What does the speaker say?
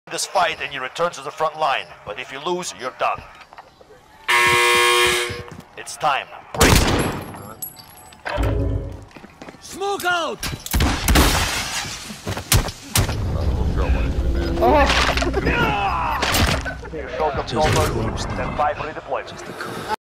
this fight and you return to the front line, but if you lose, you're done. It's time. Break. Smoke out! Welcome to all, then 5 redeployment.